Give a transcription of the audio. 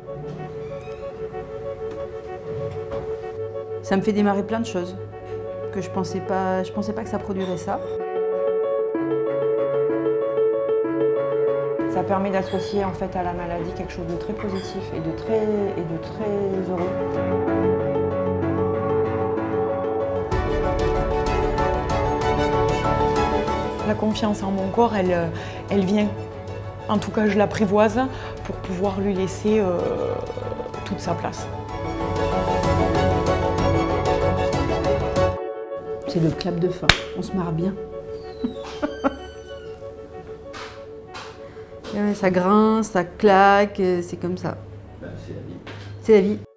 Ça me fait démarrer plein de choses que je pensais pas que ça produirait ça. Ça permet d'associer en fait à la maladie quelque chose de très positif et de très heureux. La confiance en mon corps, elle vient. En tout cas, je l'apprivoise pour pouvoir lui laisser toute sa place. C'est le clap de fin, on se marre bien. Ouais, ça grince, ça claque, c'est comme ça. C'est la vie. C'est la vie.